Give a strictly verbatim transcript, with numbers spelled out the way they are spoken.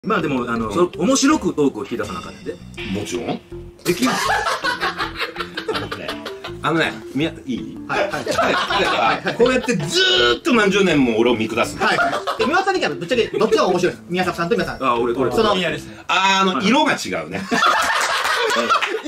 まあでも、あの、そ面白くトークを引き出さなあかんねんで。 もちろん。できます。あのね、あのね、みや、いい？はい、はい。はい、こうやってずーっと何十年も俺を見下す。はい、はい。 宮さん的にはぶっちゃけどっちが面白いですか？宮迫さんと宮さん。 あ、俺、俺。 その、 あの、色が違うね。